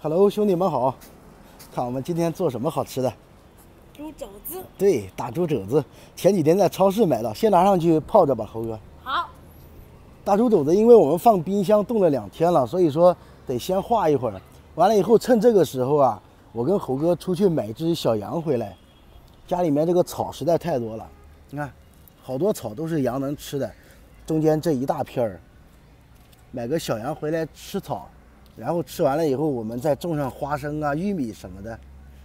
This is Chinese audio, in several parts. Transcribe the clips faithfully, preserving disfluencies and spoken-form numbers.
Hello， 兄弟们好！看我们今天做什么好吃的？ 猪肘子。 对，大猪肘子。前几天在超市买到，先拿上去泡着吧，猴哥。 好。 大猪肘子，因为我们放冰箱冻了两天了，所以说得先化一会儿。完了以后，趁这个时候啊，我跟猴哥出去买一只小羊回来。家里面这个草实在太多了，你看，好多草都是羊能吃的，中间这一大片儿。买个小羊回来吃草。然后吃完了以后，我们再种上花生啊、玉米什么的。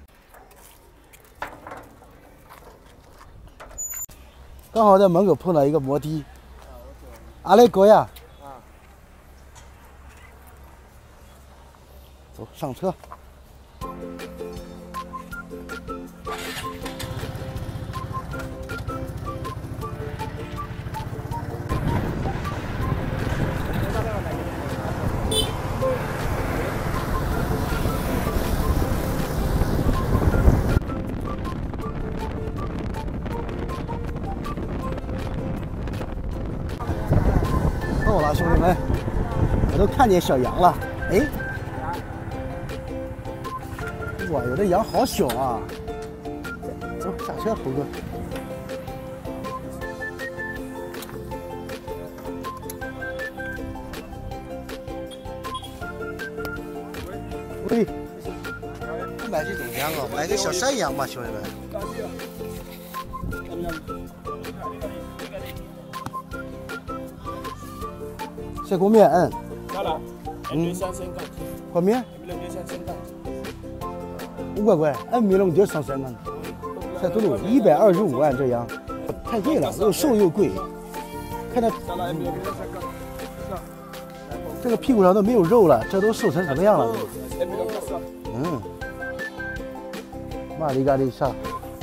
刚好在门口碰到一个摩的，阿雷哥呀，走上车。到了，兄弟们，我都看见小羊了。哎，哇，有的羊好小啊！走，下车，猴哥。喂，买这种羊啊，买个小山羊吧，兄弟们。这锅面，嗯。嗯。锅面。五块块，俺米龙就上三万，才多少？一百二十五万这羊，太贵了，又瘦又贵。看它、嗯，这个屁股上都没有肉了，这都瘦成什么样了？嗯。马里嘎里啥？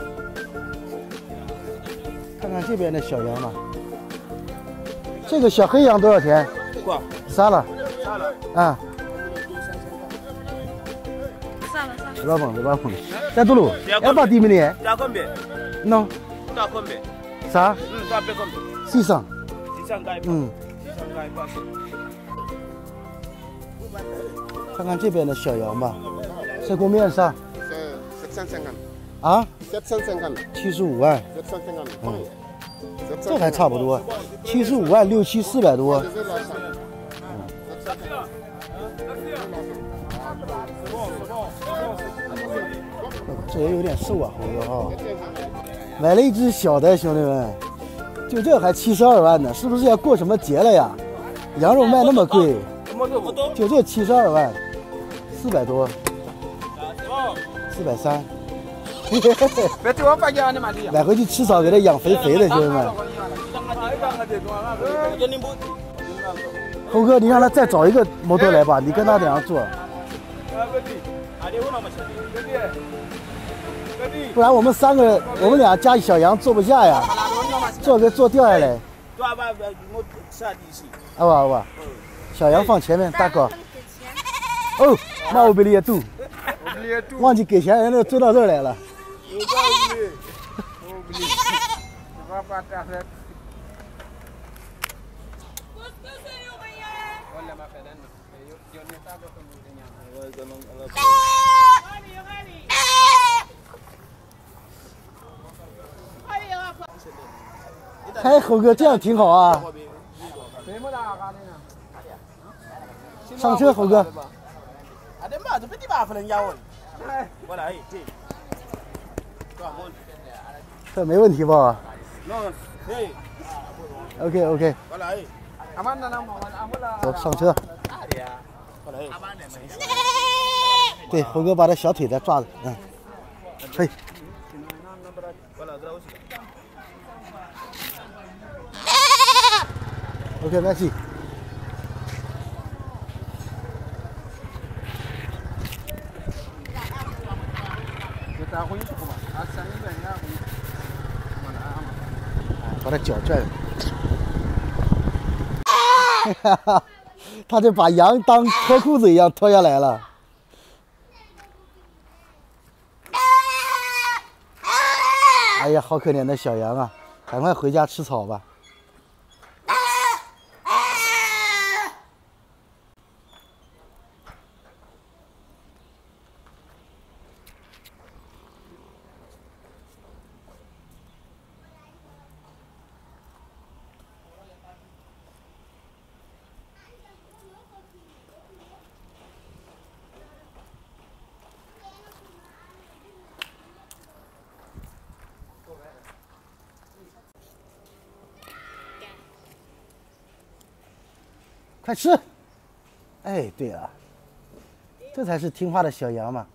看看这边的小羊吧。这个小黑羊多少钱？杀了，杀了，啊， 杀了，杀了， 十八蹦，十八蹦，在多路，要把地名呢？ 大昆比， 喏， 大昆比， 啥？ 嗯，大昆比， 西上， 西上街， 嗯， 西上街八十。 看看这边的小羊吧，这锅面啥？ 是七千三万。 啊？ 七千三万。 七十五万。 七千三万。 嗯。这还差不多，七十五万六七四百多。嗯，这也有点瘦啊，猴哥哈。买了一只小的，兄弟们，就这还七十二万呢，是不是要过什么节了呀？羊肉卖那么贵，就这七十二万，四百多，四百三。买回去吃草，给它养肥肥的，兄弟们。猴哥，你让他再找一个摩托来吧，你跟他这样做，不然我们三个，我们俩加小羊坐不下呀，坐给坐掉下来。好吧好吧，小羊放前面，大哥。哦，那我比你也多，忘记给钱，人家追到这儿来了。哎，猴哥，这样挺好啊。上车，猴哥。这没问题吧 ？OK OK。走，上车。对，猴哥把他小腿再抓着，嗯，嘿。OK， merci。把他脚拽了。哈哈，他就把羊当脱裤子一样脱下来了。哎呀，好可怜的小羊啊！赶快回家吃草吧。 快吃！哎，对了，这才是听话的小羊嘛。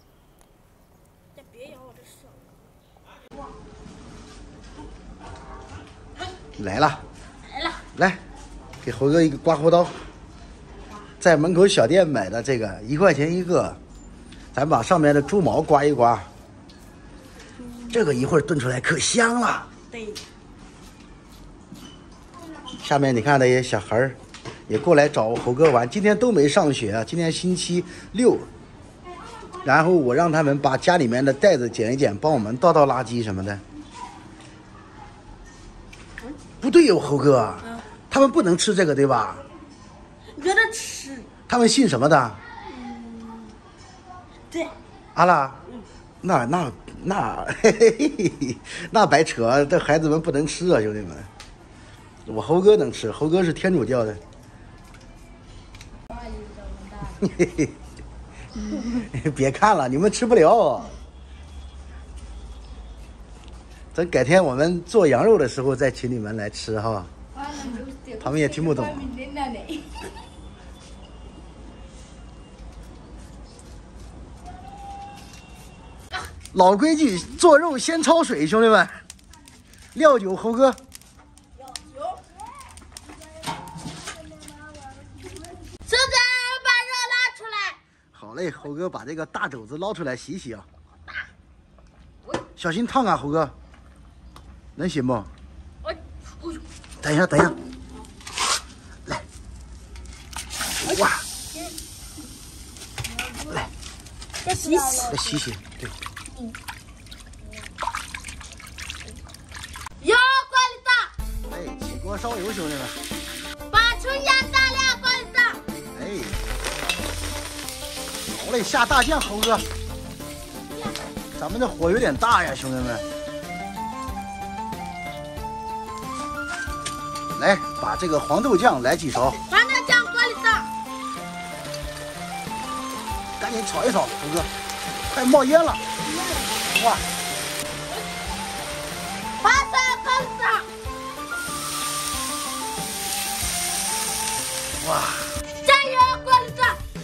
别咬我的手！ 来了， 来了， 来，给猴哥一个刮胡刀，在门口小店买的这个，一块钱一个，咱把上面的猪毛刮一刮，这个一会儿炖出来可香了。 对。 下面你看那些小孩儿也过来找猴哥玩，今天都没上学啊，今天星期六。然后我让他们把家里面的袋子捡一捡，帮我们倒倒垃圾什么的。不对哟，猴哥， 嗯、 他们不能吃这个对吧？ 有的吃。 他们信什么的？ 嗯，对。 阿拉， 嗯、 那那那嘿嘿嘿，那白扯，这孩子们不能吃啊，兄弟们。我猴哥能吃，猴哥是天主教的。嘿嘿。别看了，你们吃不了。等改天我们做羊肉的时候再请你们来吃哈。他们也听不懂。老规矩，做肉先焯水，兄弟们。料酒，猴哥。好嘞，猴哥把这个大肘子捞出来洗洗啊！小心烫啊，猴哥，能行不？等一下，等一下，来，哇，来， 再洗洗， 再洗洗，对。 油锅里倒， 哎，起锅烧油，兄弟们。 把纯盐大料锅里倒。 哎。好嘞，下大酱，猴哥，咱们这火有点大呀，兄弟们。来，把这个黄豆酱来几勺。 黄豆酱锅里倒。 赶紧炒一炒，猴哥，快冒烟了！哇！ 把水锅里倒。 哇！ 酱油锅里倒。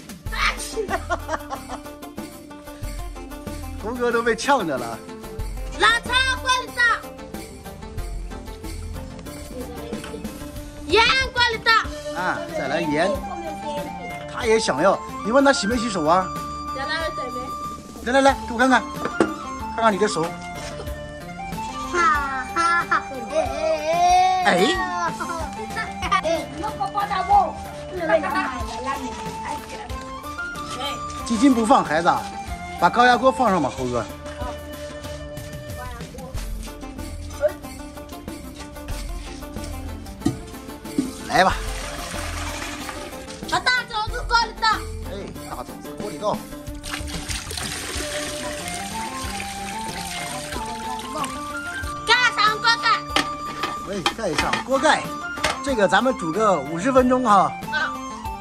猴哥都被呛着了。 老抽锅里倒，盐锅里倒。 啊，再来盐。他也想要，你问他洗没洗手啊？来来来，给我看看，看看你的手。 哈哈哈！ 哎。鸡精不放，孩子，把高压锅放上吧，猴哥。来吧。 把大肘子锅里倒。 哎，大肘子锅里倒。 盖上锅盖。 喂，盖上锅盖。这个咱们煮个五十分钟哈。 啊。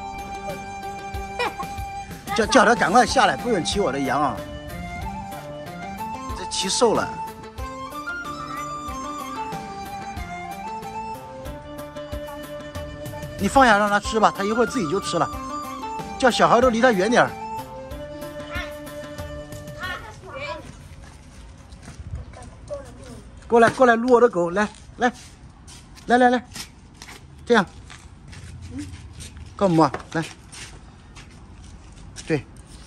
叫叫他赶快下来，不准骑我的羊啊！这骑瘦了。你放下让他吃吧，他一会儿自己就吃了。叫小孩都离他远点儿。过来过来撸我的狗，来来来来来，这样，干嘛？来。对，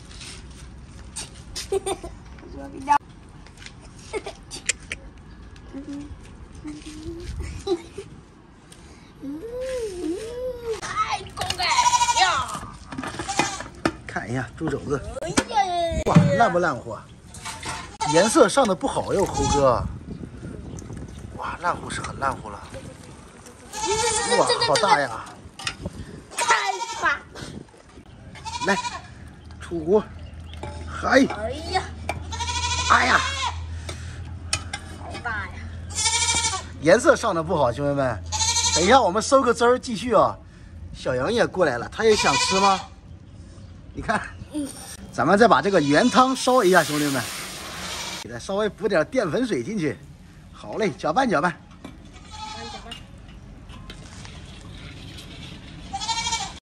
看一下猪肘子，哇，烂不烂乎？颜色上的不好哟，猴哥。哇，烂乎是很烂乎了。哇，好大呀！ 开吧。 来。出锅，嗨！ 哎呀， 哎呀， 好大呀！ 颜色上的不好，兄弟们，等一下我们收个汁儿继续啊。小杨也过来了，他也想吃吗？你看，咱们再把这个原汤烧一下，兄弟们，给它稍微补点淀粉水进去。好嘞，搅拌搅拌。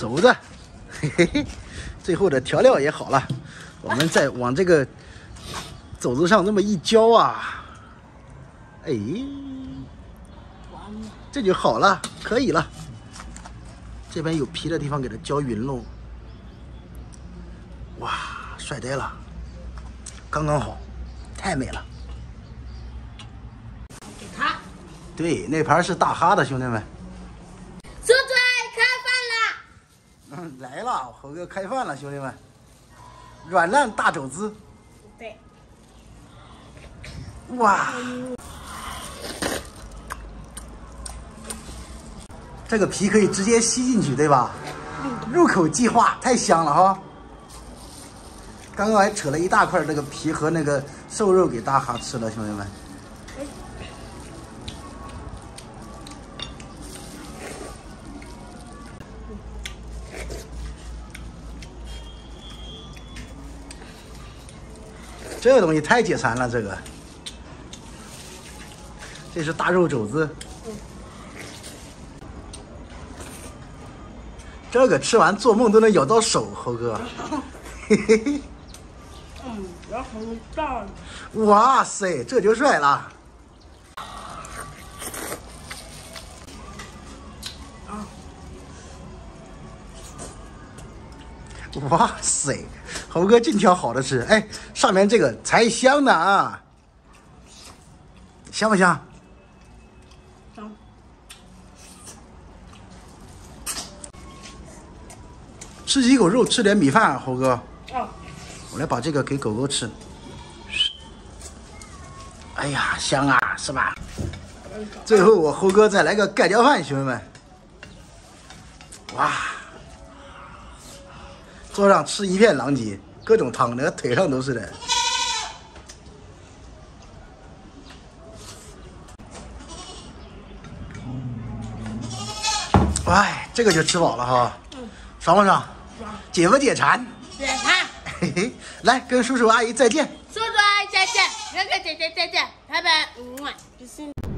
肘子，嘿嘿嘿，最后的调料也好了，我们再往这个肘子上这么一浇啊，哎，这就好了，可以了。这边有皮的地方给它浇匀喽，哇，帅呆了，刚刚好，太美了。 给他。 对，那盘是大哈的，兄弟们。 猪嘴开饭啦！ 嗯，来了，猴哥开饭了，兄弟们。软烂大肘子。 对。 哇，这个皮可以直接吸进去，对吧？入口即化，太香了哈！刚刚还扯了一大块这个皮和那个瘦肉给大哈吃了，兄弟们。这个东西太解馋了，这个。这是大肉肘子。这个吃完做梦都能咬到手，猴哥。嘿嘿嘿。 嗯，然后大。 哇塞，这就帅了。哇塞，猴哥尽挑好的吃，哎，上面这个才香呢啊，香不香？ 香。 吃几口肉，吃点米饭，猴哥。 哦。 我来把这个给狗狗吃。哎呀，香啊，是吧？最后我猴哥再来个盖浇饭，兄弟们。哇！桌上吃一片狼藉，各种汤，那个腿上都是的。哎，这个就吃饱了哈， 嗯， 爽不爽？ 爽。 解不解馋？ 解馋。 嘿嘿，来跟叔叔阿姨再见。 叔叔阿姨再见，哥哥姐姐再见，拜拜。嗯，就是。